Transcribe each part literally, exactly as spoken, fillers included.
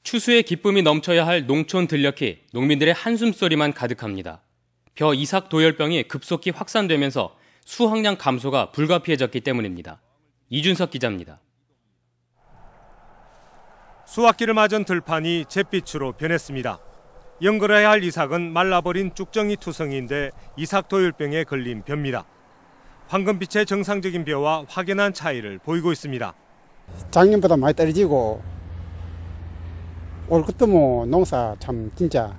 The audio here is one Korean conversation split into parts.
추수의 기쁨이 넘쳐야 할 농촌 들녘이 농민들의 한숨소리만 가득합니다. 벼 이삭 도열병이 급속히 확산되면서 수확량 감소가 불가피해졌기 때문입니다. 이준석 기자입니다. 수확기를 맞은 들판이 잿빛으로 변했습니다. 연걸어야 할 이삭은 말라버린 쭉정이 투성이인데 이삭 도열병에 걸린 벼입니다. 황금빛의 정상적인 벼와 확연한 차이를 보이고 있습니다. 작년보다 많이 떨어지고 올 것도 뭐 농사 참 진짜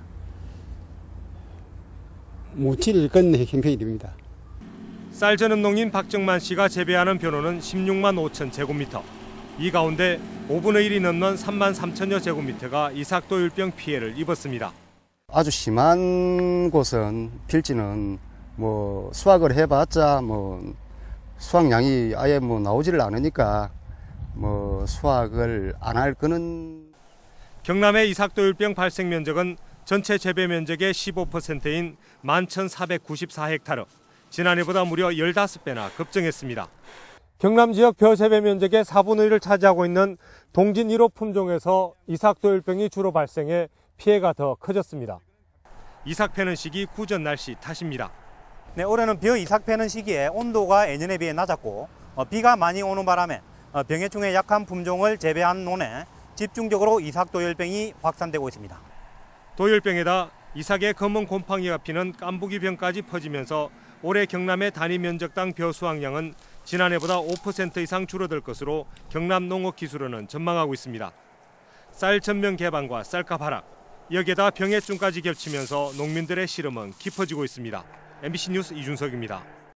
묻힐 건 형편이 됩니다. 쌀 저는 농인 박정만 씨가 재배하는 벼노는 십육만 오천 제곱미터. 이 가운데 오분의 일이 넘는 삼만 삼천여 제곱미터가 이삭 도열병 피해를 입었습니다. 아주 심한 곳은 필지는 뭐 수확을 해봤자 뭐 수확량이 아예 뭐 나오지를 않으니까 뭐 수확을 안 할 거는. 경남의 이삭 도열병 발생 면적은 전체 재배 면적의 십오 퍼센트인 만 천사백구십사 헥타르. 지난해보다 무려 십오 배나 급증했습니다. 경남 지역 벼 재배 면적의 사분의 일을 차지하고 있는 동진 일 호 품종에서 이삭 도열병이 주로 발생해 피해가 더 커졌습니다. 이삭 패는 시기 구전 날씨 탓입니다. 네, 올해는 벼 이삭 패는 시기에 온도가 예년에 비해 낮았고 어, 비가 많이 오는 바람에 어, 병해충에 약한 품종을 재배한 논에 집중적으로 이삭 도열병이 확산되고 있습니다. 도열병에다 이삭의 검은 곰팡이가 피는 깐부기병까지 퍼지면서 올해 경남의 단위 면적당 벼 수확량은 지난해보다 오 퍼센트 이상 줄어들 것으로 경남농업기술원은 전망하고 있습니다. 쌀 전면 개방과 쌀값 하락, 여기에다 병해충까지 겹치면서 농민들의 시름은 깊어지고 있습니다. 엠비씨 뉴스 이준석입니다.